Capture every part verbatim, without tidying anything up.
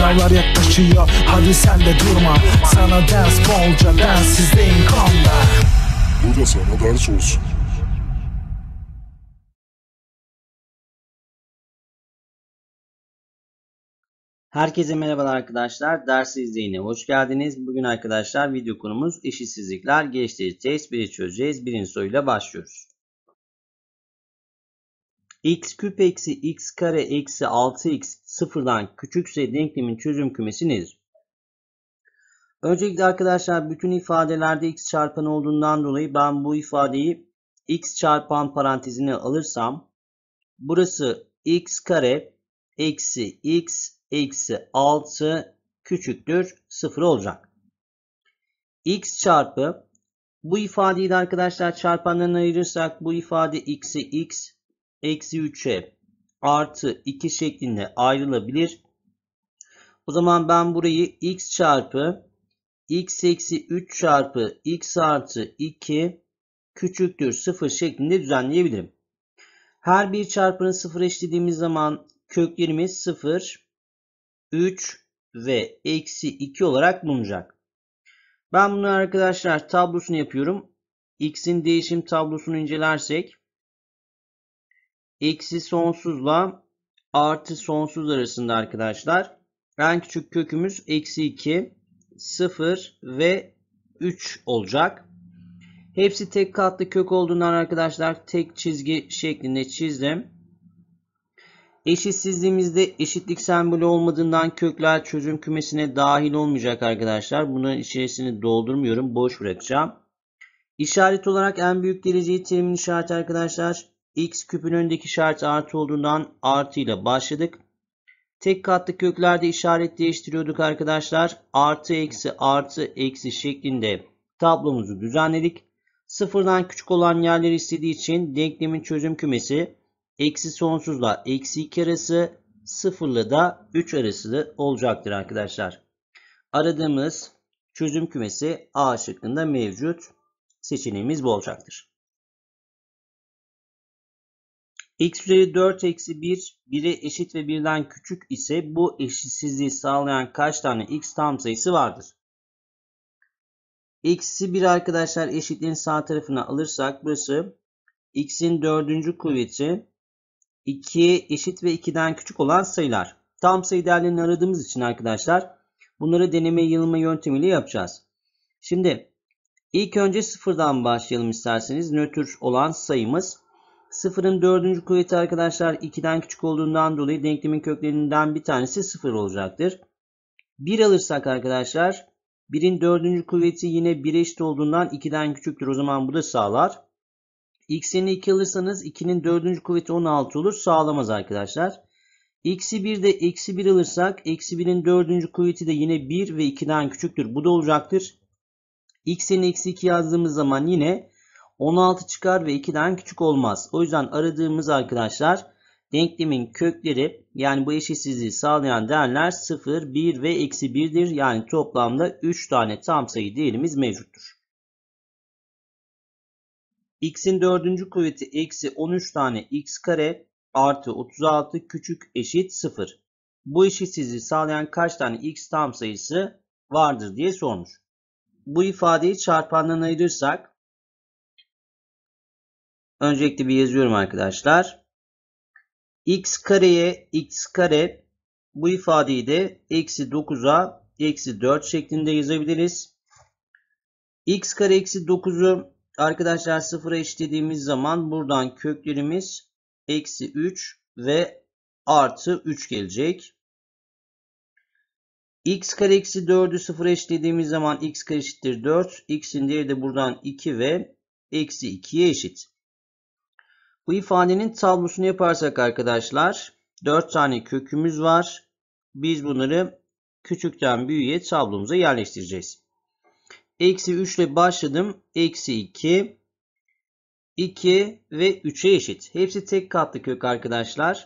Sınavlar yaklaşıyor, hadi sen de durma. Sana ders bolca, densizdeyim kanda. Bu da sana ders olsun. Herkese merhabalar arkadaşlar. Ders izleyine hoş geldiniz. Bugün arkadaşlar video konumuz eşitsizlikler. Geliştirici test biri çözeceğiz. Birinci soruyla başlıyoruz. X küp eksi x kare eksi altı x sıfırdan küçükse denklemin çözüm kümesi nedir? Öncelikle arkadaşlar bütün ifadelerde x çarpanı olduğundan dolayı ben bu ifadeyi x çarpan parantezine alırsam burası x kare eksi x eksi altı küçüktür sıfır olacak. X çarpı bu ifadeyi de arkadaşlar çarpanlarına ayırırsak bu ifade x'i x eksi üçe artı iki şeklinde ayrılabilir. O zaman ben burayı x çarpı x eksi üç çarpı x artı iki küçüktür sıfır şeklinde düzenleyebilirim. Her bir çarpanı sıfıra eşitlediğimiz zaman köklerimiz sıfır, üç ve eksi iki olarak bulunacak. Ben bunu arkadaşlar tablosunu yapıyorum. X'in değişim tablosunu incelersek eksi sonsuzla artı sonsuz arasında arkadaşlar en küçük kökümüz eksi iki, sıfır ve üç olacak. Hepsi tek katlı kök olduğundan arkadaşlar tek çizgi şeklinde çizdim. Eşitsizliğimizde eşitlik sembolü olmadığından kökler çözüm kümesine dahil olmayacak arkadaşlar. Bunların içerisini doldurmuyorum. Boş bırakacağım. İşaret olarak en büyük dereceli terimin işareti arkadaşlar x küpün önündeki işaret artı olduğundan artı ile başladık. Tek katlı köklerde işaret değiştiriyorduk arkadaşlar. Artı eksi artı eksi şeklinde tablomuzu düzenledik. Sıfırdan küçük olan yerleri istediği için denklemin çözüm kümesi eksi sonsuzla eksi iki arası, sıfırla da üç arası olacaktır arkadaşlar. Aradığımız çözüm kümesi A şıkkında mevcut. Seçeneğimiz bu olacaktır. X üzeri dört eksi bir, bire eşit ve birden küçük ise bu eşitsizliği sağlayan kaç tane x tam sayısı vardır? X'i bir arkadaşlar eşitliğin sağ tarafına alırsak burası x'in dördüncü kuvveti ikiye eşit ve ikiden küçük olan sayılar. Tam sayı değerlerini aradığımız için arkadaşlar bunları deneme yanılma yöntemiyle yapacağız. Şimdi ilk önce sıfırdan başlayalım isterseniz. Nötr olan sayımız. sıfırın dördüncü kuvveti arkadaşlar ikiden küçük olduğundan dolayı denklemin köklerinden bir tanesi sıfır olacaktır. bir alırsak arkadaşlar birin dördüncü kuvveti yine bire eşit olduğundan ikiden küçüktür. O zaman bu da sağlar. X'ini iki alırsanız ikinin dördüncü kuvveti on altı olur. Sağlamaz arkadaşlar. X'i bir de eksi bir alırsak eksi birin dördüncü kuvveti de yine bir ve ikiden küçüktür. Bu da olacaktır. X'ini eksi iki yazdığımız zaman yine on altı çıkar ve ikiden küçük olmaz. O yüzden aradığımız arkadaşlar denklemin kökleri yani bu eşitsizliği sağlayan değerler sıfır, bir ve eksi bir'dir. Yani toplamda üç tane tam sayı değerimiz mevcuttur. X'in dördüncü kuvveti eksi on üç tane x kare artı otuz altı küçük eşit sıfır. Bu eşitsizliği sağlayan kaç tane x tam sayısı vardır diye sormuş. Bu ifadeyi çarpandan ayırırsak öncelikle bir yazıyorum arkadaşlar. X kareye x kare bu ifadeyi de eksi dokuz'a eksi dört şeklinde yazabiliriz. X kare eksi dokuz'u arkadaşlar sıfıra eşitlediğimiz zaman buradan köklerimiz eksi üç ve artı üç gelecek. X kare eksi dörd'ü sıfıra eşitlediğimiz zaman x kare eşittir dört. X'in değeri de buradan iki ve eksi iki'ye eşit. Bu ifadenin tablosunu yaparsak arkadaşlar dört tane kökümüz var. Biz bunları küçükten büyüğe tablomuza yerleştireceğiz. Eksi üç ile başladım. Eksi iki, iki ve üç'e eşit. Hepsi tek katlı kök arkadaşlar.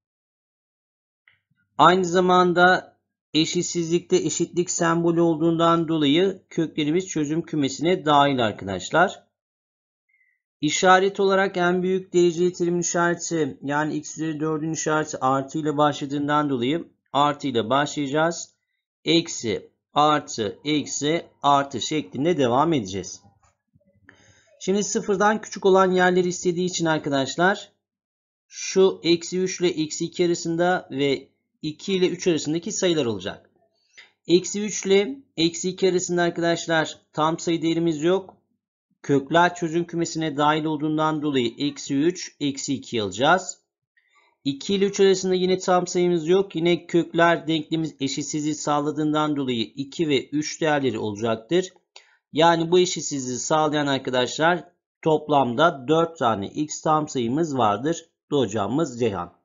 Aynı zamanda eşitsizlikte eşitlik sembolü olduğundan dolayı köklerimiz çözüm kümesine dahil arkadaşlar. İşaret olarak en büyük dereceli terimin işareti yani x üzeri dörd'ün işareti artı ile başladığından dolayı artı ile başlayacağız. Eksi, artı, eksi, artı şeklinde devam edeceğiz. Şimdi sıfırdan küçük olan yerleri istediği için arkadaşlar şu eksi üç ile eksi iki arasında ve iki ile üç arasındaki sayılar olacak. Eksi üç ile eksi iki arasında arkadaşlar tam sayı değerimiz yok. Kökler çözüm kümesine dahil olduğundan dolayı eksi üç, eksi iki alacağız. iki ile üç arasında yine tam sayımız yok. Yine kökler denklemiz eşitsizliği sağladığından dolayı iki ve üç değerleri olacaktır. Yani bu eşitsizliği sağlayan arkadaşlar toplamda dört tane x tam sayımız vardır. Doğru cevabımız Ceyhan.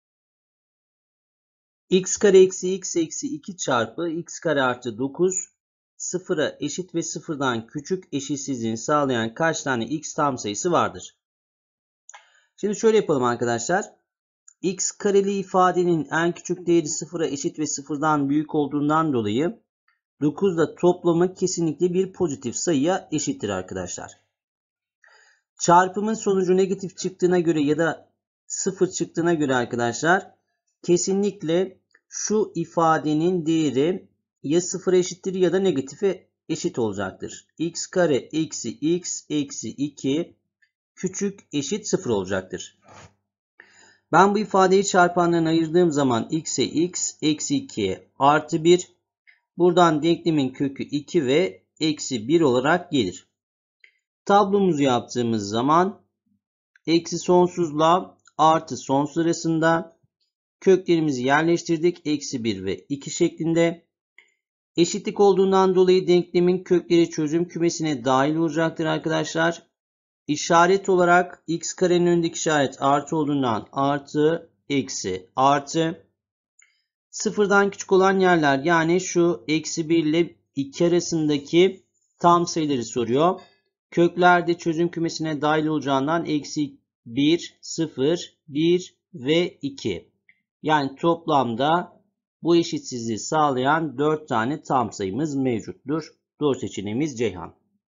X kare eksi x eksi iki çarpı x kare artı dokuz sıfıra eşit ve sıfırdan küçük eşitsizliğini sağlayan kaç tane x tam sayısı vardır? Şimdi şöyle yapalım arkadaşlar. X kareli ifadenin en küçük değeri sıfıra eşit ve sıfırdan büyük olduğundan dolayı dokuz ile toplamı kesinlikle bir pozitif sayıya eşittir arkadaşlar. Çarpımın sonucu negatif çıktığına göre ya da sıfır çıktığına göre arkadaşlar kesinlikle şu ifadenin değeri ya sıfıra eşittir ya da negatife eşit olacaktır. X kare eksi x eksi iki küçük eşit sıfır olacaktır. Ben bu ifadeyi çarpanlarına ayırdığım zaman x'e x eksi ikiye artı bir. Buradan denklemin kökü iki ve eksi bir olarak gelir. Tablomuzu yaptığımız zaman eksi sonsuzla artı sonsuz arasında köklerimizi yerleştirdik. Eksi bir ve iki şeklinde. Eşitlik olduğundan dolayı denklemin kökleri çözüm kümesine dahil olacaktır arkadaşlar. İşaret olarak x karenin önündeki işaret artı olduğundan artı, eksi, artı. Sıfırdan küçük olan yerler yani şu eksi bir ile iki arasındaki tam sayıları soruyor. Köklerde çözüm kümesine dahil olacağından eksi bir, sıfır, bir ve iki. Yani toplamda bu eşitsizliği sağlayan dört tane tam sayımız mevcuttur. Doğru seçeneğimiz Ceyhan.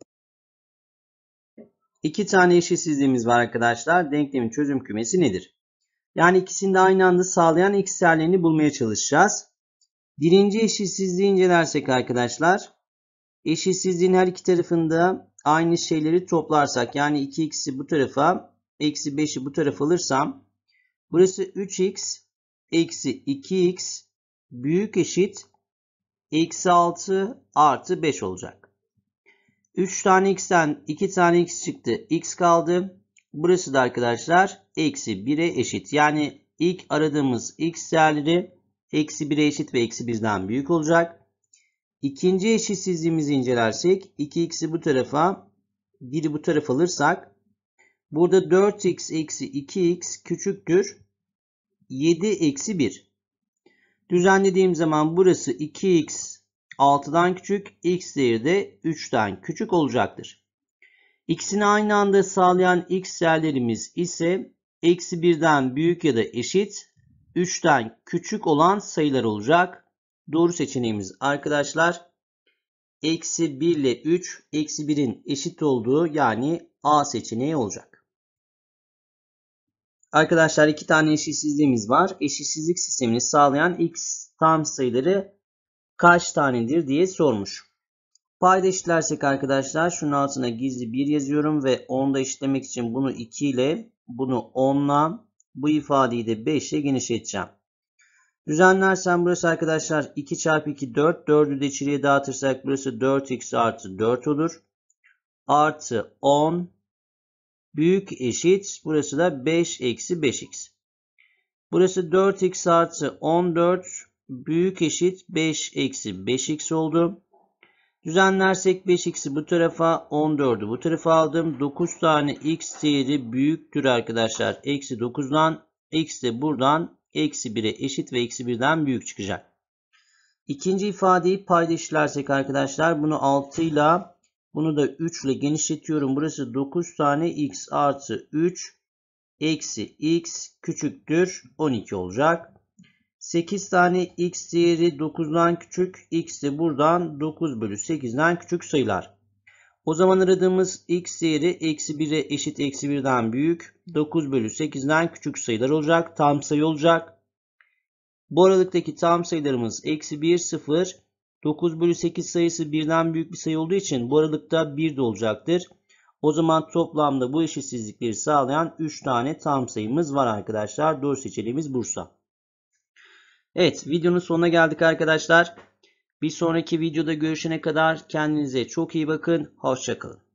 İki tane eşitsizliğimiz var arkadaşlar. Denklemin çözüm kümesi nedir? Yani ikisini de aynı anda sağlayan x değerlerini bulmaya çalışacağız. Birinci eşitsizliği incelersek arkadaşlar, eşitsizliğin her iki tarafında aynı şeyleri toplarsak, yani iki x'i bu tarafa, eksi beşi bu tarafa alırsam, burası üç x eksi iki x büyük eşit eksi altı artı beş olacak. üç tane x'ten iki tane x çıktı. X kaldı. Burası da arkadaşlar eksi bire eşit. Yani ilk aradığımız x değerleri eksi bire eşit ve eksi birden büyük olacak. İkinci eşitsizliğimizi incelersek iki x'i bu tarafa, biri bu tarafa alırsak burada dört x eksi iki x küçüktür yedi eksi bir. Düzenlediğim zaman burası iki x altıdan küçük, x değeri de üçten küçük olacaktır. İkisini aynı anda sağlayan x değerlerimiz ise eksi birden büyük ya da eşit, üçten küçük olan sayılar olacak. Doğru seçeneğimiz arkadaşlar eksi bir ile üç, eksi birin eşit olduğu yani A seçeneği olacak. Arkadaşlar iki tane eşitsizliğimiz var. Eşitsizlik sistemini sağlayan x tam sayıları kaç tanedir diye sormuş. Payda eşitlersek arkadaşlar şunun altına gizli bir yazıyorum ve onda eşitlemek için bunu iki ile, bunu onla, bu ifadeyi de beş ile genişleteceğim. Düzenlersem burası arkadaşlar iki çarpı iki dört. dördü de içeriye dağıtırsak burası dört x artı dört olur. Artı on büyük eşit. Burası da beş eksi beş x. Burası dört x artı on dört büyük eşit beş eksi beş x oldu. Düzenlersek beş x'i bu tarafa, on dördü bu tarafa aldım. dokuz tane x değeri büyüktür arkadaşlar. Eksi dokuzdan, x de buradan eksi bire eşit ve eksi birden büyük çıkacak. İkinci ifadeyi payda eşitlersek arkadaşlar bunu altı ile, bunu da üç ile genişletiyorum. Burası dokuz tane x artı üç eksi x küçüktür on iki olacak. sekiz tane x değeri dokuzdan küçük, x de buradan dokuz bölü sekizden küçük sayılar. O zaman aradığımız x değeri eksi bire eşit eksi birden büyük, dokuz bölü sekizden küçük sayılar olacak, tam sayı olacak. Bu aralıktaki tam sayılarımız eksi bir, sıfır. dokuz bölü sekiz sayısı birden büyük bir sayı olduğu için bu aralıkta bir de olacaktır. O zaman toplamda bu eşitsizlikleri sağlayan üç tane tam sayımız var arkadaşlar. Doğru seçeneğimiz Bursa. Evet, videonun sonuna geldik arkadaşlar. Bir sonraki videoda görüşene kadar kendinize çok iyi bakın. Hoşça kalın.